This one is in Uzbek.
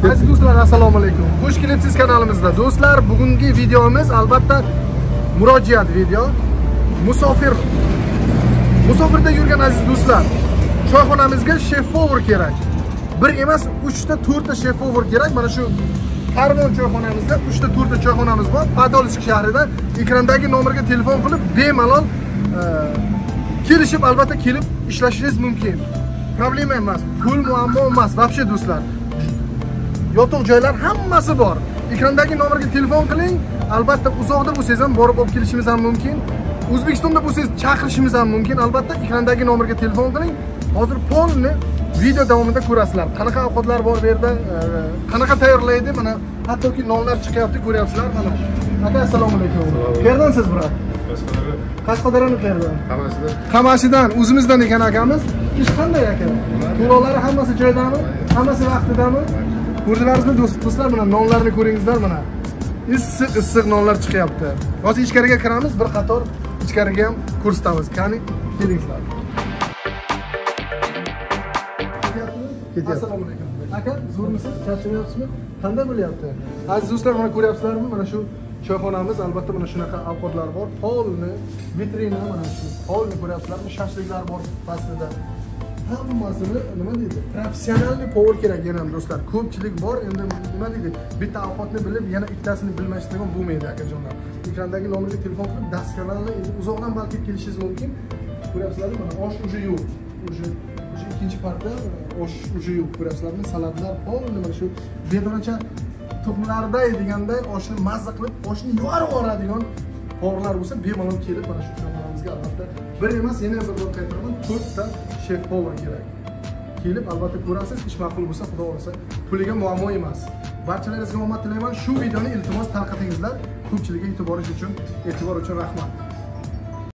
Aziz do'stlar, assalomu alaykum. Xush kelibsiz kanalimizda. Do'stlar, bugungi videomiz albatta murojaat video. Musofirda yurgan aziz do'stlar, choyxonamizga chef-povor kerak. Bir emas, 3 ta, 4 ta chef-povor kerak. Mana shu Farmon choyxonamizda 3 ta, 4 ta choyxonamiz bor. Podolsk shahrida. Ekrandagi nomerga telefon qilib, bemalol kelishib, albatta kelib ishlashingiz mumkin. Problema emas, pul muammo emas, вообще do'stlar. Yotoq joylar hammasi bor. Ekrandagi nomerga telefon qiling. Albatta uzoqda bo'lsangiz ham borib olib kelishimiz ham mumkin. O'zbekistonda bo'lsangiz chaqirishimiz ham mumkin. Albatta ekrandagi nomerga telefon qiling. Hozir polni video davomida ko'rasizlar. Qanaqa ovqatlar bor bu yerda, qanaqa tayyorlaydi, mana hattoki nonlar chiqyapti, ko'ryapsizlar mana. Aka, assalomu alaykum. Qayerdansiz, brat? Qashqadaryoning qayerdan? Qamashidan, o'zimizdan ekan akamiz. Ish qanday aka? To'lovlari hammasi joyidami? Hammasi vaqtidami? Ko'rdilaringizmi do'stlar, mana nonlarni ko'ringizlar mana. Issiq nonlar chiqyapti. Hozir ichkariga kiramiz, bir qator ichkariga ham ko'rsatamiz. Qani, kelingizlar. Assalomu alaykum. Aka, zo'rmisiz? Charchamayapsizmi? Qanday bo'lyapti? Aziz do'stlar, mana ko'ryapsizlarmi? Mana shu choyxonamiz, albatta mana shunaqa ovqatlar bor. Polni, vitrina mana shu. Polni ko'ryapsizlarmi? Shashliklar bor pastida. Hammasini nima deydi? Professionalniy povor kerak yana do'stlar. Ko'pchilik bor, endi nima deydi? Bitta ovqatni bilib, yana ikkitasini bilmasligim bo'lmaydi akajonlar. Ekrandagi nomerga telefon qilib, daskalarni endi uzoqdan balki kelishingiz mumkin. Ko'ryapsizlarmi? Mana osh уже yo'q. Уже ikkinchi partda osh уже yo'q. Ko'ryapsizlarmi? Salatlar, polni mana shu bedonacha tuxumlarday deganday oshni mazza qilib, oshni yorib yuboradigan povorlar bo'lsa, bemalol kelib mana shu choyxonamizga albatta bir emas, yana bir bor qaytaraman, 4 ta chef povor kerak. Kelib albatta ko'rasiz, ish ma'qul bo'lsa, xudo xolasa, puliga muammo emas. Barchalaringizga omad tilayman. Shu videoni iltimos tarqatingizlar. Ko'pchilikka e'tibor uchun rahmat.